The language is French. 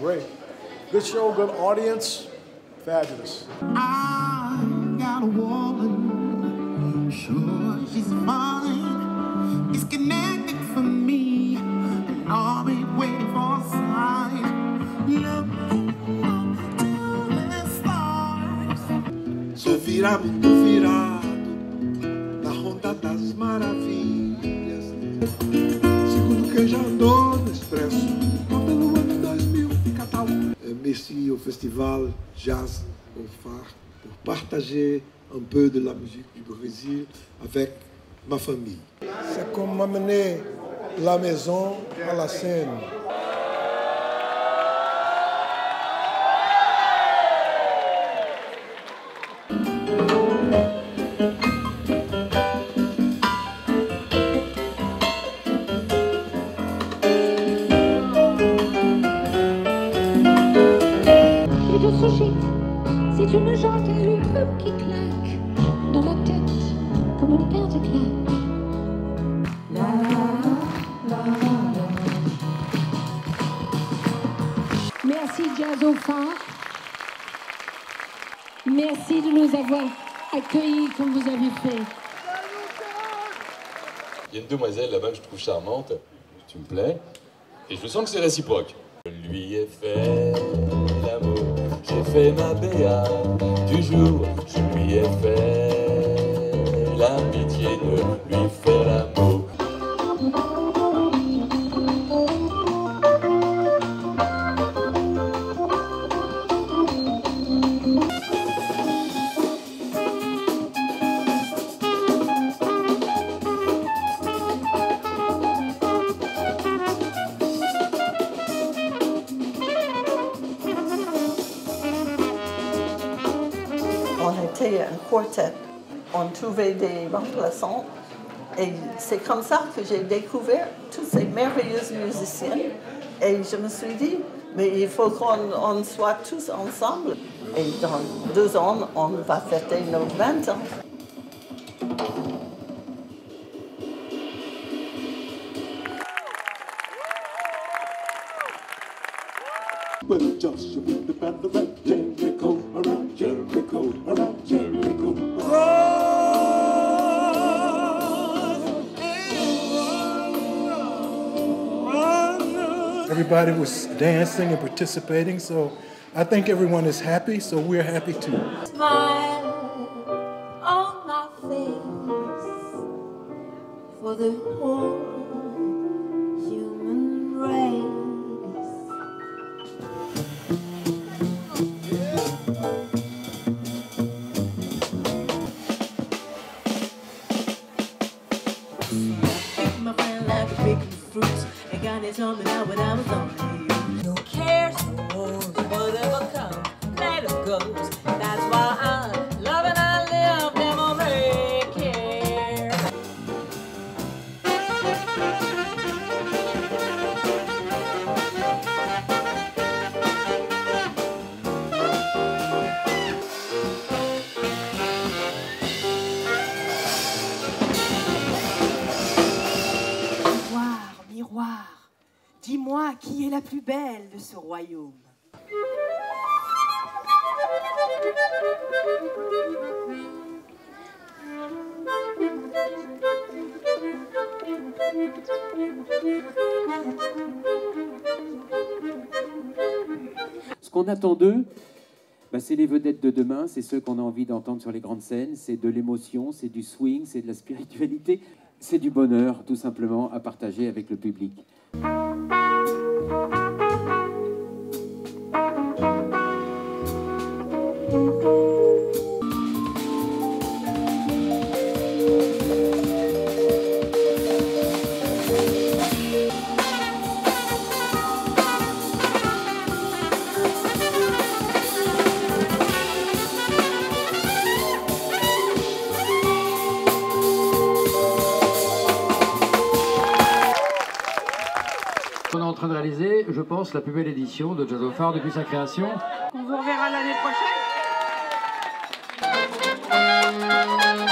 great. Good show, good audience, fabulous. I got a woman, sure she's fine. It's connected for me, and I'll be waiting for a sign. Looking up to the stars. Sou virado, tô virado na Ronda das Maravilhas. Segundo quem já andou no Expresso, pelo ano 2000, Catal. Merci au festival Jazz au Phare pour partager un peu de la musique du Brésil avec ma famille. C'est comme m'amener la maison à la scène. C'est une jante et le peuple qui claque dans la tête comme une paire de claques. La la la la. Merci Jazz au Phare. Merci de nous avoir accueillis comme vous avez fait. Il y a une demoiselle là-bas que je trouve charmante, tu me plais, et je sens que c'est réciproque. Je lui ai fait l'amour, j'ai fait ma béa du jour, je lui ai fait l'amitié de lui faire l'amour. On était un quartet, on trouvait des remplaçants et c'est comme ça que j'ai découvert tous ces merveilleux musiciens et je me suis dit, mais il faut qu'on soit tous ensemble et dans 2 ans, on va fêter nos 20 ans. Well, Joshua with the band around Jericho, around Jericho, around Jericho. Everybody was dancing and participating, so I think everyone is happy, so we're happy too. Smile on my face for the whole human race. My friend like a big fruits and got it on me now when I was on you. No cares, no woes, whatever comes, let it goes. That's why I love and I live, never make care. Miroir, miroir, dis-moi qui est la plus belle de ce royaume. Ce qu'on attend d'eux, c'est les vedettes de demain, c'est ceux qu'on a envie d'entendre sur les grandes scènes, c'est de l'émotion, c'est du swing, c'est de la spiritualité, c'est du bonheur tout simplement à partager avec le public. On est en train de réaliser, je pense, la plus belle édition de Jazz au Phare depuis sa création. On vous reverra l'année prochaine.